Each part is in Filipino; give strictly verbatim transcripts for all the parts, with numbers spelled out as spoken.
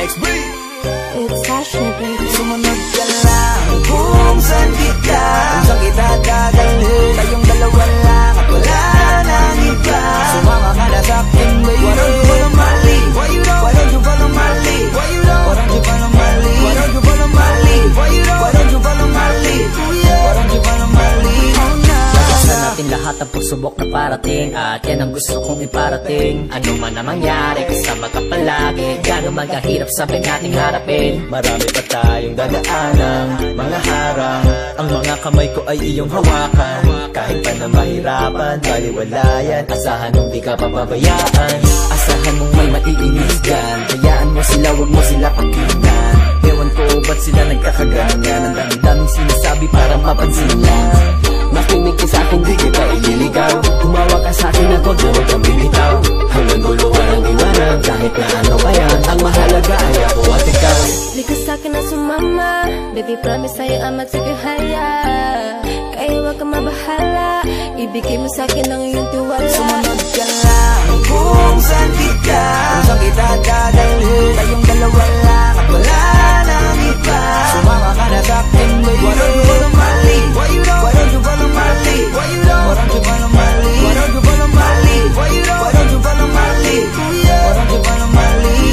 It's Sasha, baby. Sumunod ka lang kung saan kita, kung saan kita dadalhin. Tayong dalawa lang at wala nang iba. Sumama ka na sa'kin, baby. Why don't you follow my lead? Why you don't? Why don't you follow my lead? Why you don't? Why don't you follow my lead? Why don't you follow my lead? Why you don't? Why don't you follow my lead? Why don't you follow my lead? Lagasan natin lahat ang pagsubok na parating, at yan ang gusto kong iparating. Ano man ang mangyari, kasama ka palagi. Gano'n magkahirap sabay nating harapin. Marami pa tayong dadaanan, mga harang. Ang mga kamay ko ay iyong hawakan. Kahit pa na mahirapan, baliwalayan. Asahan mong di ka papabayaan. Asahan mong may maiinis dyan. Hayaan mo sila, wag mo sila pakinggan. Ewan ko ba't sila nagkakaganyan. Ang dami-daming sinasabi para mapansin lang. Makinig ka sa'kin, di kita ililigaw. Tumawa ka sa'kin at huwag na huwag kang bibitaw. Hanggang dulo ka ng iwanan, kahit na ano pa yan. Ang mahalaga ay ako at ikaw. Di ka sa'kin na sumama, baby promise sa'yo amat sigahaya. Kaya huwag ka mabahala, ibigay mo sa'kin ang iyong tiwala. Sumunod ka lang kung saan kita, kung saan kita dadalhin. Tayong dalawa lang at wala nang iba. Sumama ka na sa'kin, baby. Why don't you follow my lead? Why you don't? Why don't you follow my lead? Why you don't? Why don't you follow my lead? Why don't you follow my lead? Why you don't? Why don't you follow my lead? Why don't you follow my lead?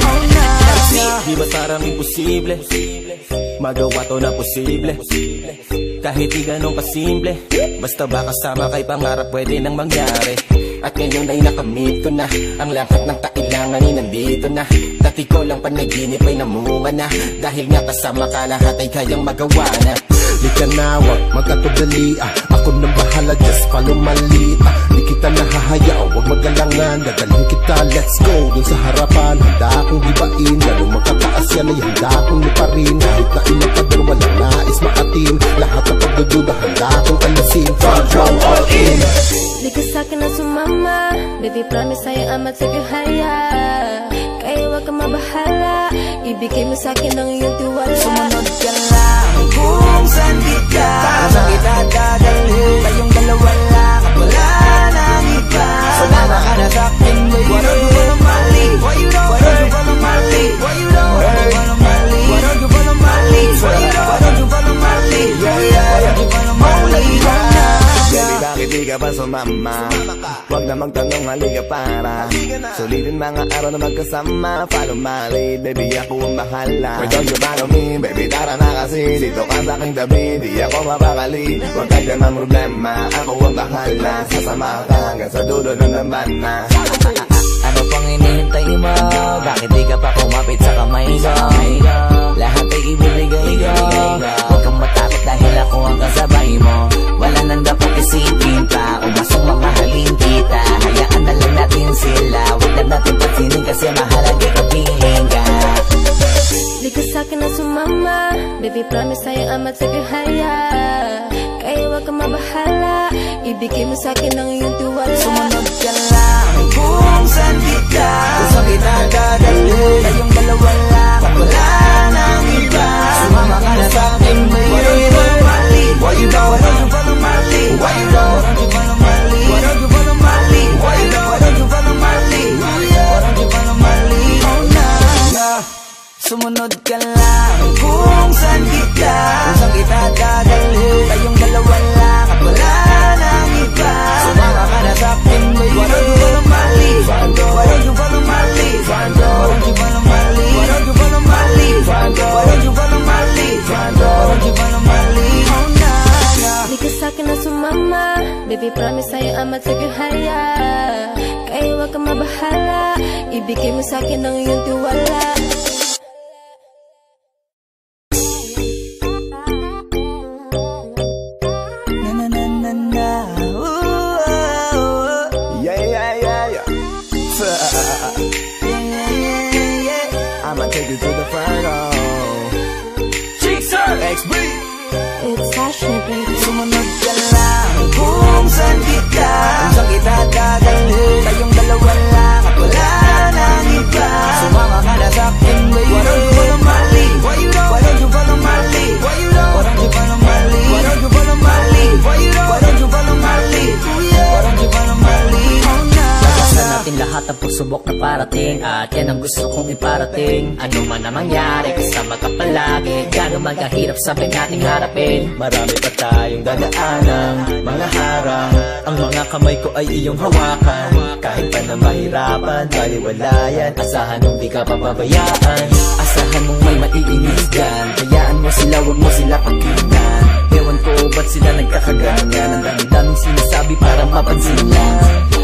Di ba parang imposible magawa to na posible? Kahit di ganun kasimple, basta ba kasama kay pangarap pwede nang mangyari. At ngayon ay nakamit ko na ang lahat ng kailangan ay nandito na. Dati ko lang panaginip ay namunga na. Dahil nga kasama ka lahat ay kayang magawa na. Di ka na wag magkatudali, ah. Ako nang bahala, just follow my lead, ah. Di kita nahahayaw, wag magalangan. Dadalhin kita, let's go dun sa harapan. Handa akong hibain, lalo magkataas yan ay handa akong liparin. Kahit na inapader, walang nais maatin. Lahat ng pagdududa, handa akong alisin. Front row, all in. Di ka sa'kin na sumama, baby promise sa'yo amat sigahaya. Kaya huwag ka mabahala, ibigay mo sa'kin ang iyong tiwala. Sumunod ka lang kung saan kita, kung saan kita dadalhin. Tayong dalawa lang at wala nang iba. Sumama ka na sa'kin, baby. Why don't you follow my lead? Why you don't? Why don't you follow my lead? Why you don't? Why don't you follow my lead? Why don't you follow my lead? Why you don't? Why don't you follow my lead? Why don't you follow my lead? Baby, bakit di ka pa sumama? Huwag na magtanong, halika para sulitin mga araw na magkasama. Follow my lead, baby, ako ang bahala. Why don't you follow me, baby, tara na kasi. Dito ka sa aking tabi, di ako mapakali. Huwag ka dyan ang problema, ako ang bahala. Sasama ka hanggang sa dulo ng dambana. Ano pang hinihintay mo? Bakit di ka pa kumapit sa kamay ko? Lahat ay ibibigay ko. Huwag kang matakot dahil ako ang kasabay mo. Wala nang dapat isipin pa, umasong mamahalin kita. Hayaan na lang natin sila, huwag na natin pansinin kasi mahalaga kapiling ka. Di ka sa'kin na sumama, baby promise sa'yo amat sigahaya. Kaya huwag ka mabahala, ibigay mo sa'kin ang iyong tiwala. Sumunod ka lang kung saan kita, kung saan kita dadalhin. Tayong dalawa lang at wala nang iba. Sumama ka na sa'kin, baby. Why don't you follow my lead? Why you don't? Why don't you follow my lead? Why you don't? Why don't you follow my lead? Why don't you follow my lead? Why you don't? Why don't you follow my lead? Why don't you follow my lead? Oh nah. Sumunod ka lang kung saan kita, kung saan kita dadalhin. Tayong dalawa lang at wala nang iba. Sumama ka na sa'kin, baby. Why don't you follow my lead? Why don't you follow my lead? Why don't you follow my lead? Why don't you follow my lead? Why don't you follow my lead? Why don't you follow my lead? Oh nah. Di ka sa'kin na sumama, baby promise sa'yo amat sigahaya. Kaya huwag ka mabahala, ibigay mo sa'kin ang iyong tiwala. Take it to the front row. X B. It's Sasha, baby. Sumunod ka lang kung saan kita, kung saan kita dadalhin. Tayong dalawa lang at wala nang iba. Sumama ka na sa'kin, baby. Why don't you follow my lead? Why you don't? Why don't you follow my lead? Why you don't? Why don't you follow my lead? Why don't you follow my lead? Why you don't? Why don't you follow my lead? Why don't you follow my lead? Oh nah. Lagasan natin lahat lahat ng pagsubok na parating, at yan ang gusto kong iparating. Ano man na mangyari, kasama ka palagi, gaano magkahirap sabay nating harapin. Marami pa tayong dadaanan, mga harang, ang mga kamay ko ay iyong hawakan. Kahit pa na mahirapan, baliwalayan, asahan mong di ka papabayaan. Asahan mong may maiinis dyan, hayaan mo sila, wag mo sila pakinggan. Ewan ko ba't sila nagkakaganyan, ang dami-daming sinasabi para mapansin lang.